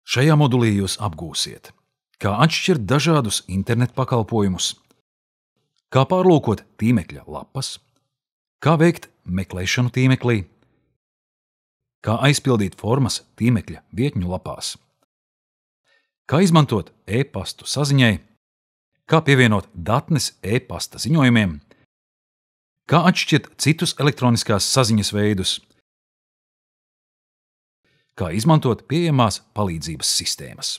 Šajā modulī jūs apgūsiet, kā atšķirt dažādus internetu pakalpojumus, kā pārlūkot tīmekļa lapas, kā veikt meklēšanu tīmeklī, kā aizpildīt formas tīmekļa vietņu lapās, kā izmantot e-pastu saziņai, kā pievienot datnes e-pasta ziņojumiem, kā atšķirt citus elektroniskās saziņas veidus, kā izmantot pieejamās palīdzības sistēmas.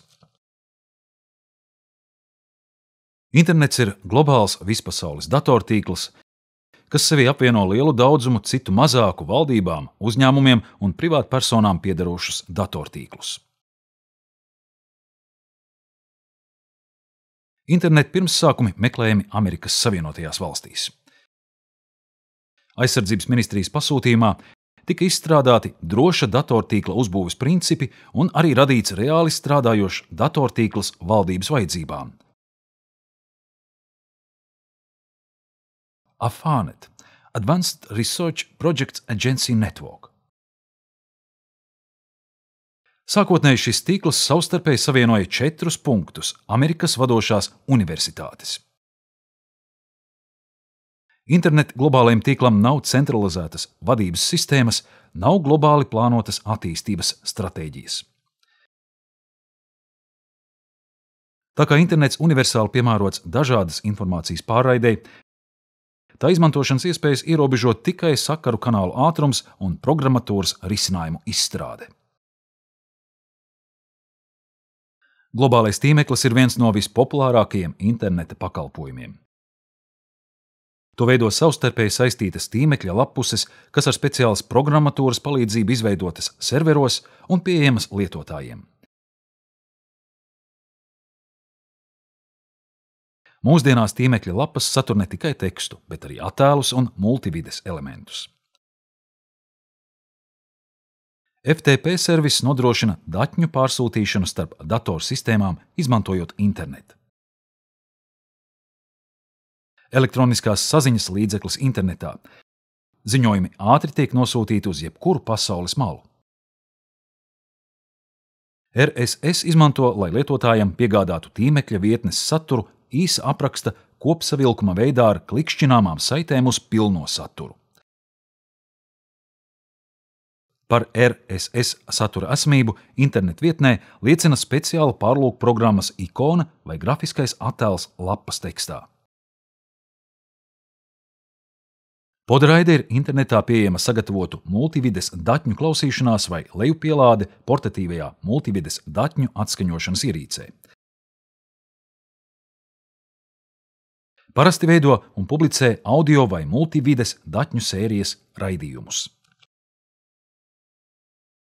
Internets ir globāls vispasaules datortīkls, kas sevī apvieno lielu daudzumu citu mazāku valdībām, uzņēmumiem un privātpersonām piederošus datortīklus. Interneta pirmsākumi meklējami Amerikas Savienotajās valstīs. Aizsardzības ministrijas pasūtījumā tika izstrādāti droša datortīkla uzbūves principi un arī radīts reāli strādājošs datortīkls valdības vajadzībām. AFANET – Advanced Research Projects Agency Network. Sākotnēji šis tīkls savstarpēji savienoja 4 punktus Amerikas vadošās universitātes. Interneta globālajam tīklam nav centralizētas vadības sistēmas, nav globāli plānotas attīstības stratēģijas. Tā kā internets universāli piemērots dažādas informācijas pārraidei, tā izmantošanas iespējas ierobežo tikai sakaru kanālu ātrums un programmatūras risinājumu izstrāde. Globālais tīmeklis ir viens no vispopulārākajiem interneta pakalpojumiem. To veido savstarpēji saistītas tīmekļa lappuses, kas ar speciālas programmatūras palīdzību izveidotas serveros un pieejamas lietotājiem. Mūsdienās tīmekļa lapas satur ne tikai tekstu, bet arī attēlus un multivides elementus. FTP servis nodrošina datņu pārsūtīšanu starp datorsistēmām, izmantojot internetu. Elektroniskās saziņas līdzeklis internetā. Ziņojumi ātri tiek nosūtīti uz jebkuru pasaules malu. RSS izmanto, lai lietotājam piegādātu tīmekļa vietnes saturu īsa apraksta kopsavilkuma veidā ar klikšķināmām saitēm uz pilno saturu. Par RSS satura esamību internet vietnē liecina speciāla pārlūkprogrammas ikona vai grafiskais attēls lapas tekstā. Podraide ir internetā pieejama sagatavotu multivides datņu klausīšanās vai lejupielāde portatīvajā multivides datņu atskaņošanas ierīcē. Parasti veido un publicē audio vai multivides datņu sērijas raidījumus.